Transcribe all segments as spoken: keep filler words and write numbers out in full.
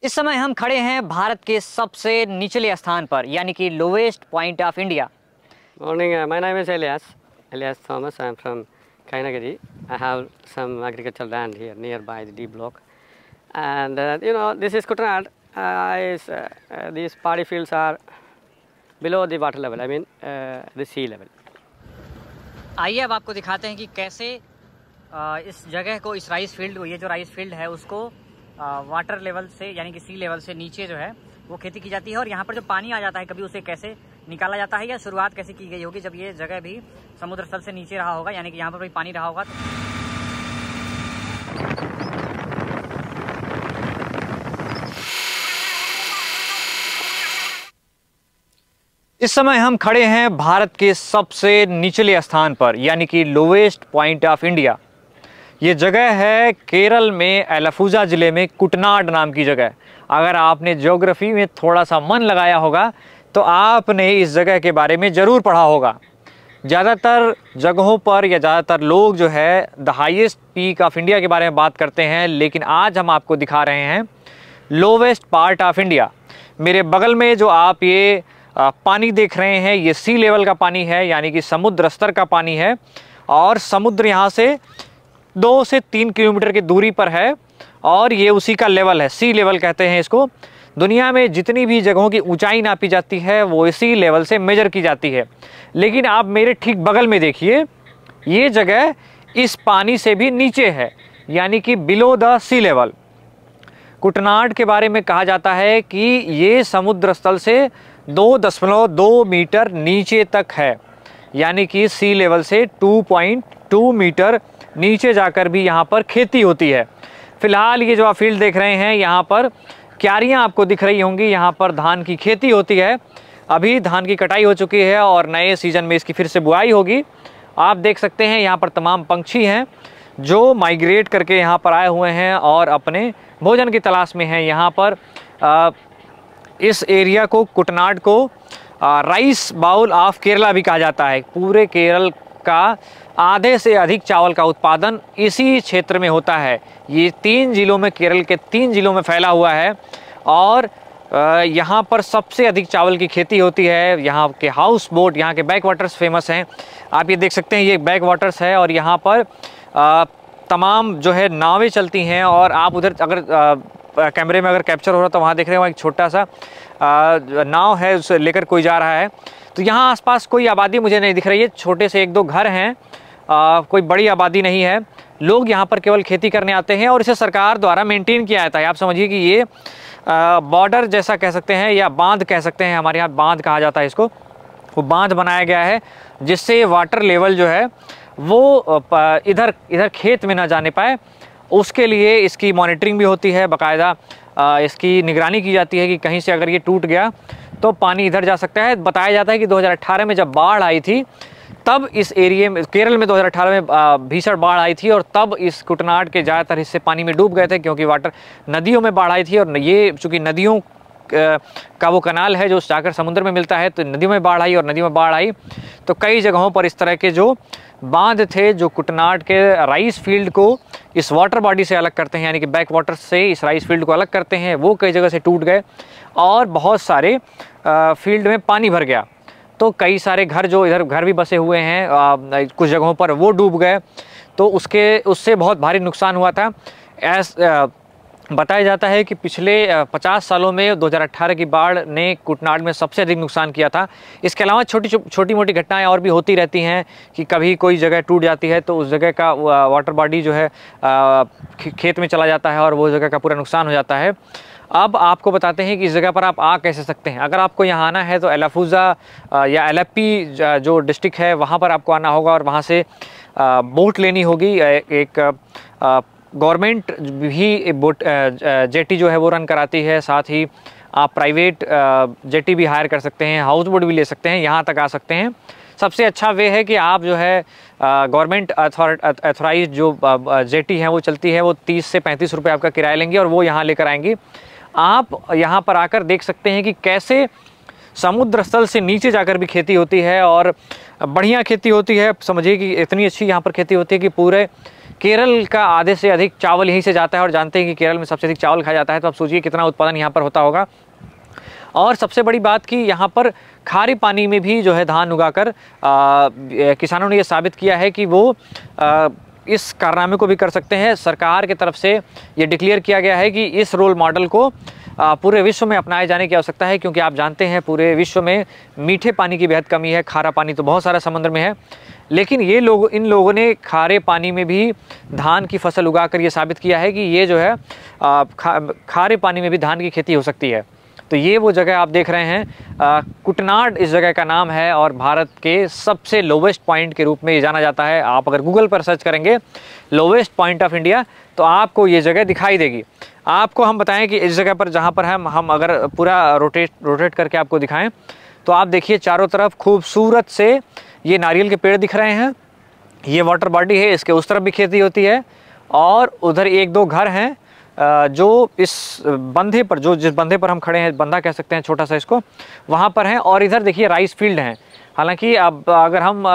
इस समय हम खड़े हैं भारत के सबसे निचले स्थान पर, यानी कि lowest point of India. Morning, uh, my name is Elias, Elias Thomas. I am from Kainagiri. I have some agricultural land here nearby the D block. And uh, you know, this is Kutanad. Uh, is, uh, uh, these paddy fields are below the water level, I mean uh, the sea level. आइए अब आपको दिखाते हैं कि कैसे आ, इस जगह को, इस राइस फील्ड को, ये जो राइस फील्ड है उसको आ, वाटर लेवल से यानी कि सी लेवल से नीचे जो है वो खेती की जाती है। और यहाँ पर जो पानी आ जाता है कभी उसे कैसे निकाला जाता है या शुरुआत कैसे की गई होगी जब ये जगह भी समुद्र तल से नीचे रहा होगा, यानी कि यहाँ पर भी पानी रहा होगा। इस समय हम खड़े हैं भारत के सबसे निचले स्थान पर, यानी कि लोवेस्ट पॉइंट ऑफ इंडिया। ये जगह है केरल में एलाफुजा ज़िले में कुटनाड नाम की जगह। अगर आपने ज्योग्राफी में थोड़ा सा मन लगाया होगा तो आपने इस जगह के बारे में ज़रूर पढ़ा होगा। ज़्यादातर जगहों पर या ज़्यादातर लोग जो है the highest peak of India के बारे में बात करते हैं, लेकिन आज हम आपको दिखा रहे हैं लोवेस्ट पार्ट ऑफ इंडिया। मेरे बगल में जो आप ये आ, पानी देख रहे हैं ये सी लेवल का पानी है, यानी कि समुद्र स्तर का पानी है। और समुद्र यहाँ से दो से तीन किलोमीटर की दूरी पर है और ये उसी का लेवल है, सी लेवल कहते हैं इसको। दुनिया में जितनी भी जगहों की ऊंचाई नापी जाती है वो इसी लेवल से मेजर की जाती है। लेकिन आप मेरे ठीक बगल में देखिए, ये जगह इस पानी से भी नीचे है, यानी कि below the sea level. Kuttanad के बारे में कहा जाता है कि ये समुद्र स्थल से दो दशमलव दो मीटर नीचे तक है, यानी कि सी लेवल से दो पॉइंट दो मीटर नीचे जाकर भी यहाँ पर खेती होती है। फिलहाल ये जो आप फील्ड देख रहे हैं यहाँ पर क्यारियाँ आपको दिख रही होंगी, यहाँ पर धान की खेती होती है। अभी धान की कटाई हो चुकी है और नए सीजन में इसकी फिर से बुआई होगी। आप देख सकते हैं यहाँ पर तमाम पंछी हैं जो माइग्रेट करके यहाँ पर आए हुए हैं और अपने भोजन की तलाश में हैं। यहाँ पर आ, इस एरिया को, कुटनाड को a, rice bowl of Kerala भी कहा जाता है। पूरे केरल का आधे से अधिक चावल का उत्पादन इसी क्षेत्र में होता है। ये तीन जिलों में, केरल के तीन जिलों में फैला हुआ है और यहाँ पर सबसे अधिक चावल की खेती होती है। यहाँ के हाउस बोट, यहाँ के बैक वाटर्स फेमस हैं। आप ये देख सकते हैं, ये बैक वाटर्स है और यहाँ पर आ, तमाम जो है नावें चलती हैं। और आप उधर अगर आ, कैमरे में अगर कैप्चर हो रहा तो वहाँ देख रहे हो एक छोटा सा आ, नाव है, उसे लेकर कोई जा रहा है। तो यहाँ आसपास कोई आबादी मुझे नहीं दिख रही है, छोटे से एक दो घर हैं, आ, कोई बड़ी आबादी नहीं है। लोग यहाँ पर केवल खेती करने आते हैं और इसे सरकार द्वारा मेंटेन किया जाता है। आप समझिए कि ये बॉर्डर जैसा कह सकते हैं या बांध कह सकते हैं, हमारे यहाँ बांध कहा जाता है इसको। वो बांध बनाया गया है जिससे वाटर लेवल जो है वो इधर इधर खेत में ना जाने पाए। उसके लिए इसकी मॉनिटरिंग भी होती है, बाकायदा इसकी निगरानी की जाती है कि कहीं से अगर ये टूट गया तो पानी इधर जा सकता है। बताया जाता है कि दो हज़ार अठारह में जब बाढ़ आई थी तब इस एरिया में, केरल में दो हज़ार अठारह में भीषण बाढ़ आई थी और तब इस कुटनाड के ज़्यादातर हिस्से पानी में डूब गए थे, क्योंकि वाटर नदियों में बाढ़ आई थी। और ये चूँकि नदियों का वो कनाल है जो जाकर समुद्र में मिलता है, तो नदियों में बाढ़ आई और नदियों में बाढ़ आई तो कई जगहों पर इस तरह के जो बांध थे जो कुटनाड के राइस फील्ड को इस वाटर बॉडी से अलग करते हैं, यानी कि बैक वाटर से इस राइस फील्ड को अलग करते हैं, वो कई जगह से टूट गए और बहुत सारे फील्ड में पानी भर गया। तो कई सारे घर जो इधर घर भी बसे हुए हैं आ, कुछ जगहों पर वो डूब गए, तो उसके उससे बहुत भारी नुकसान हुआ था। ऐस बताया जाता है कि पिछले पचास सालों में दो हज़ार अठारह की बाढ़ ने कुटनाड में सबसे अधिक नुकसान किया था। इसके अलावा छोटी छोटी मोटी घटनाएं और भी होती रहती हैं कि कभी कोई जगह टूट जाती है तो उस जगह का वाटर बॉडी जो है खेत में चला जाता है और वो जगह का पूरा नुकसान हो जाता है। अब आपको बताते हैं कि इस जगह पर आप आ कैसे सकते हैं। अगर आपको यहाँ आना है तो एलाफुजा या एलेप्पी जो डिस्ट्रिक्ट है वहाँ पर आपको आना होगा और वहाँ से बोट लेनी होगी। एक गवर्नमेंट भी बोट जेटी जो है वो रन कराती है, साथ ही आप प्राइवेट जेटी भी हायर कर सकते हैं, हाउस बोट भी ले सकते हैं, यहाँ तक आ सकते हैं। सबसे अच्छा वे है कि आप जो है गवर्नमेंट अथॉराइज जो जेटी हैं वो चलती है, वो तीस से पैंतीस रुपये आपका किराया लेंगी और वो यहाँ लेकर आएंगी। आप यहाँ पर आकर देख सकते हैं कि कैसे समुद्र स्थल से नीचे जाकर भी खेती होती है और बढ़िया खेती होती है। समझिए कि इतनी अच्छी यहाँ पर खेती होती है कि पूरे केरल का आधे से अधिक चावल यहीं से जाता है और जानते हैं कि केरल में सबसे अधिक चावल खाया जाता है, तो आप सोचिए कितना उत्पादन यहाँ पर होता होगा। और सबसे बड़ी बात कि यहाँ पर खारे पानी में भी जो है धान उगाकर किसानों ने ये साबित किया है कि वो आ, इस कारनामे को भी कर सकते हैं। सरकार की तरफ से ये डिक्लेयर किया गया है कि इस रोल मॉडल को पूरे विश्व में अपनाए जाने की आवश्यकता है, क्योंकि आप जानते हैं पूरे विश्व में मीठे पानी की बेहद कमी है। खारा पानी तो बहुत सारा समुद्र में है, लेकिन ये लोग इन लोगों ने खारे पानी में भी धान की फसल उगाकर ये साबित किया है कि ये जो है खा, खारे पानी में भी धान की खेती हो सकती है। तो ये वो जगह आप देख रहे हैं, आ, कुटनाड इस जगह का नाम है और भारत के सबसे लोवेस्ट पॉइंट के रूप में ये जाना जाता है। आप अगर गूगल पर सर्च करेंगे लोवेस्ट पॉइंट ऑफ इंडिया तो आपको ये जगह दिखाई देगी। आपको हम बताएं कि इस जगह पर जहाँ पर हम हम अगर पूरा रोटेट रोटेट करके आपको दिखाएं तो आप देखिए चारों तरफ खूबसूरत से ये नारियल के पेड़ दिख रहे हैं। ये वाटर बॉडी है, इसके उस तरफ भी खेती होती है और उधर एक दो घर हैं जो इस बंधे पर, जो जिस बंधे पर हम खड़े हैं, बंधा कह सकते हैं छोटा सा इसको, वहाँ पर हैं। और इधर देखिए राइस फील्ड हैं। हालांकि अब अगर हम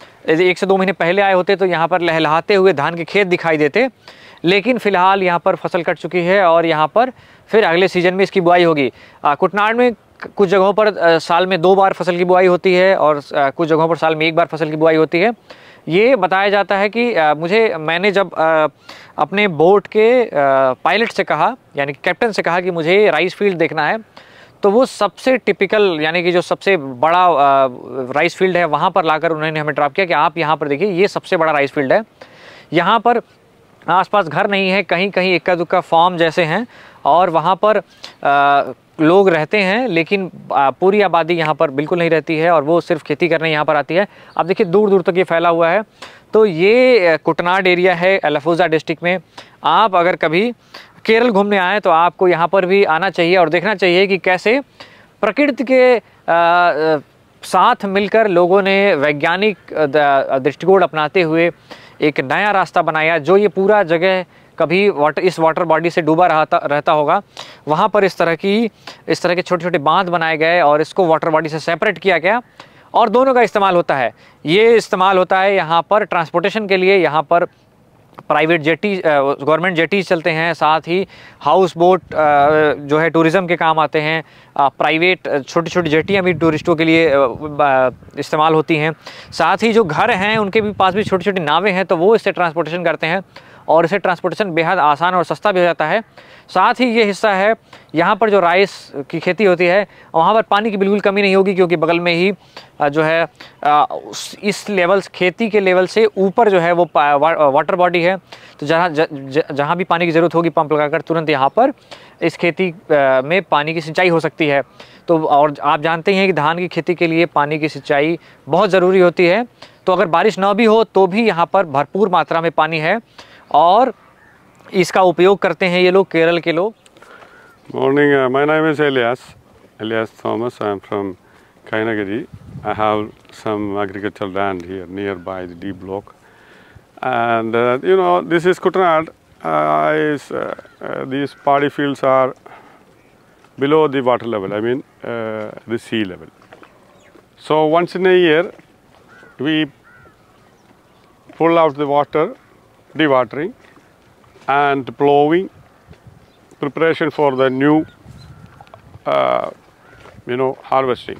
एक से दो महीने पहले आए होते तो यहाँ पर लहलहाते हुए धान के खेत दिखाई देते, लेकिन फिलहाल यहाँ पर फसल कट चुकी है और यहाँ पर फिर अगले सीजन में इसकी बुआई होगी। कुटनाड में कुछ जगहों पर आ, साल में दो बार फसल की बुआई होती है और आ, कुछ जगहों पर साल में एक बार फसल की बुआई होती है। ये बताया जाता है कि आ, मुझे मैंने जब आ, अपने बोट के आ, पायलट से कहा, यानी कि कैप्टन से कहा कि मुझे राइस फील्ड देखना है, तो वो सबसे टिपिकल यानी कि जो सबसे बड़ा आ, राइस फील्ड है वहाँ पर लाकर उन्होंने हमें ड्रॉप किया कि आप यहाँ पर देखिए, ये सबसे बड़ा राइस फील्ड है। यहाँ पर आसपास घर नहीं है, कहीं कहीं इक्का दुक्का फार्म जैसे हैं और वहाँ पर आ, लोग रहते हैं, लेकिन पूरी आबादी यहाँ पर बिल्कुल नहीं रहती है और वो सिर्फ खेती करने यहाँ पर आती है। आप देखिए दूर दूर तक ये फैला हुआ है। तो ये कुटनाड एरिया है एलाफुजा डिस्ट्रिक्ट में। आप अगर कभी केरल घूमने आए तो आपको यहाँ पर भी आना चाहिए और देखना चाहिए कि कैसे प्रकृति के आ, साथ मिलकर लोगों ने वैज्ञानिक दृष्टिकोण अपनाते हुए एक नया रास्ता बनाया। जो ये पूरा जगह कभी वाटर इस वाटर बॉडी से डूबा रहता रहता होगा, वहाँ पर इस तरह की इस तरह के छोटे छोटे बांध बनाए गए और इसको वाटर बॉडी से सेपरेट किया गया और दोनों का इस्तेमाल होता है। ये इस्तेमाल होता है यहाँ पर ट्रांसपोर्टेशन के लिए। यहाँ पर प्राइवेट जेटी, गवर्नमेंट जेटीज चलते हैं, साथ ही हाउस बोट जो है टूरिज़्म के काम आते हैं। प्राइवेट छोटी छोटी जेटियाँ भी टूरिस्टों के लिए इस्तेमाल होती हैं। साथ ही जो घर हैं उनके भी पास भी छोटी छोटी नावें हैं, तो वो इससे ट्रांसपोर्टेशन करते हैं और इसे ट्रांसपोर्टेशन बेहद आसान और सस्ता भी हो जाता है। साथ ही ये हिस्सा है यहाँ पर जो राइस की खेती होती है, वहाँ पर पानी की बिल्कुल कमी नहीं होगी, क्योंकि बगल में ही जो है इस लेवल खेती के लेवल से ऊपर जो है वो वाटर बॉडी है। तो जहाँ जहाँ भी पानी की ज़रूरत होगी पंप लगाकर तुरंत यहाँ पर इस खेती में पानी की सिंचाई हो सकती है। तो और आप जानते हैं कि धान की खेती के लिए पानी की सिंचाई बहुत ज़रूरी होती है। तो अगर बारिश ना भी हो तो भी यहाँ पर भरपूर मात्रा में पानी है और इसका उपयोग करते हैं ये लोग, केरल के लोग। Morning, uh, my name is Elias, Elias Thomas. I am from Kainagari. I have some agricultural land here nearby the D block. And uh, you know, this is Kutanad. Uh, is, uh, uh, these paddy fields are below the water level, I mean uh, the sea level. So once in a year, we pull out the water, dewatering and plowing, preparation for the new, uh, you know, harvesting.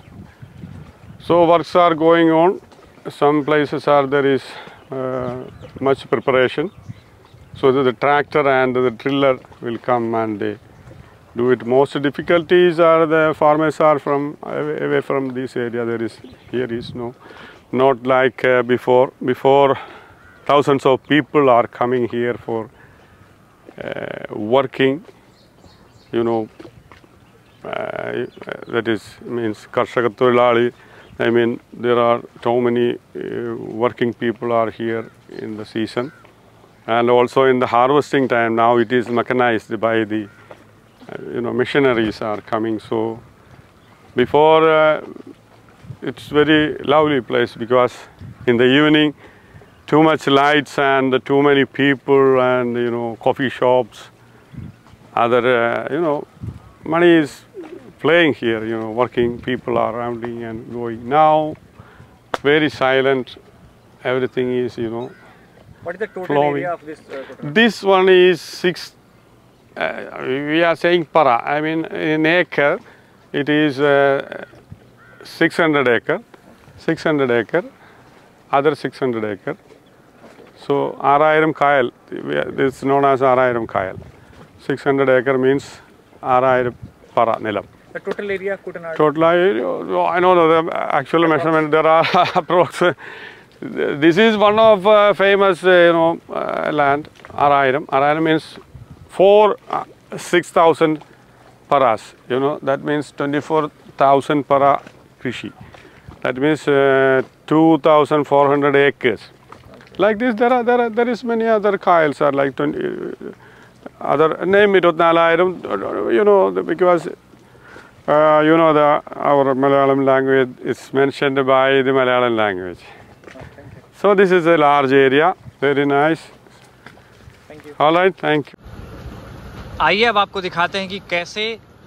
So works are going on. Some places are there is uh, much preparation. So that the tractor and the driller will come and they do it. Most difficulties are the farmers are from away, away from this area. There is here is no, not like uh, before. Before, thousands of people are coming here for uh, working. You know, uh, that is means Karshaka Toilali. I mean, there are so many uh, working people are here in the season, and also in the harvesting time. Now it is mechanized by the uh, you know machineries are coming. So before uh, it's very lovely place, because in the evening too much lights and too many people and you know coffee shops, other uh, you know money is playing here, you know working people are rounding and going. Now very silent, everything is you know What is the total flowing. area of this? Uh, This one is six. Uh, we are saying para. I mean, in acre, it is uh, six hundred acre. six hundred acre. Other six hundred acre. So Arairam Kyle. This is known as Arairam Kyle. six hundred acre means Arairam para nilam. the total area Kutanad? Total, I, I know the actual measurement. There are approx. This is one of uh, famous, uh, you know, uh, land. Arairam. Arairam means four, uh, six thousand paras. You know, that means twenty-four thousand para krishi. That means uh, two thousand four hundred acres. Like this, there are there are there is many other Kyles are like twenty. Uh, other name it Nalayiram. You know, because. Uh, you know, the our Malayalam language is mentioned by the Malayalam language. Oh, thank you. So this is a large area, very nice. Thank you. All right, thank you. आइए अब आपको दिखाते हैं कि कैसे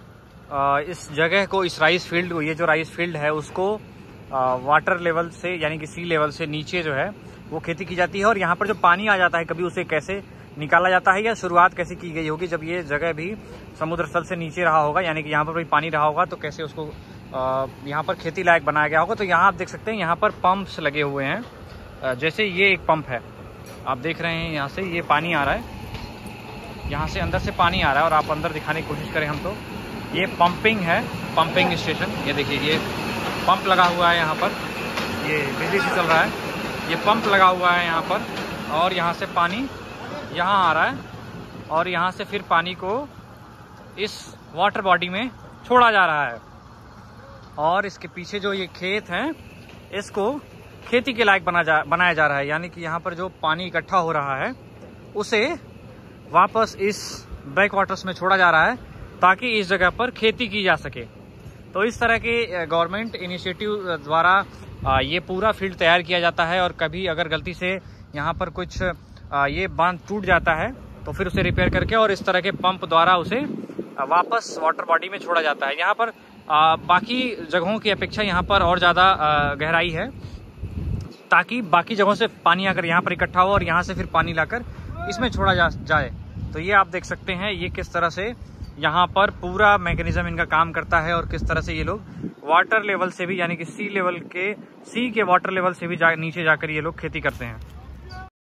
इस जगह को, इस राइस फील्ड को, ये जो राइस फील्ड है उसको वाटर लेवल से यानी कि सी लेवल से नीचे जो है वो खेती की जाती है, और यहाँ पर जो पानी आ जाता है कभी उसे कैसे निकाला जाता है या शुरुआत कैसे की गई होगी जब ये जगह भी समुद्र तल से नीचे रहा होगा, यानी कि यहाँ पर भी पानी रहा होगा, तो कैसे उसको यहाँ पर खेती लायक बनाया गया होगा। तो यहाँ आप देख सकते हैं यहाँ पर पंप्स लगे हुए हैं। जैसे ये एक पंप है, आप देख रहे हैं यहाँ से ये पानी आ रहा है, यहाँ से अंदर से पानी आ रहा है, और आप अंदर दिखाने की कोशिश करें हम तो ये पंपिंग है, पंपिंग स्टेशन। ये देखिए ये पंप लगा हुआ है यहाँ पर, ये बिजली से चल रहा है, ये पंप लगा हुआ है यहाँ पर, और यहाँ से पानी यहाँ आ रहा है और यहाँ से फिर पानी को इस वाटर बॉडी में छोड़ा जा रहा है। और इसके पीछे जो ये खेत हैं इसको खेती के लायक बना जा बनाया जा रहा है, यानी कि यहाँ पर जो पानी इकट्ठा हो रहा है उसे वापस इस बैक वाटर्स में छोड़ा जा रहा है ताकि इस जगह पर खेती की जा सके। तो इस तरह के गवर्नमेंट इनिशिएटिव द्वारा ये पूरा फील्ड तैयार किया जाता है, और कभी अगर गलती से यहाँ पर कुछ ये बांध टूट जाता है तो फिर उसे रिपेयर करके और इस तरह के पंप द्वारा उसे वापस वाटर बॉडी में छोड़ा जाता है। यहाँ पर आ, बाकी जगहों की अपेक्षा यहाँ पर और ज़्यादा गहराई है ताकि बाकी जगहों से पानी आकर यहाँ पर इकट्ठा हो और यहाँ से फिर पानी लाकर इसमें छोड़ा जा जाए। तो ये आप देख सकते हैं ये किस तरह से यहाँ पर पूरा मैकेनिज्म इनका काम करता है, और किस तरह से ये लोग वाटर लेवल से भी यानी कि सी लेवल के सी के वाटर लेवल से भी जा, नीचे जाकर ये लोग खेती करते हैं।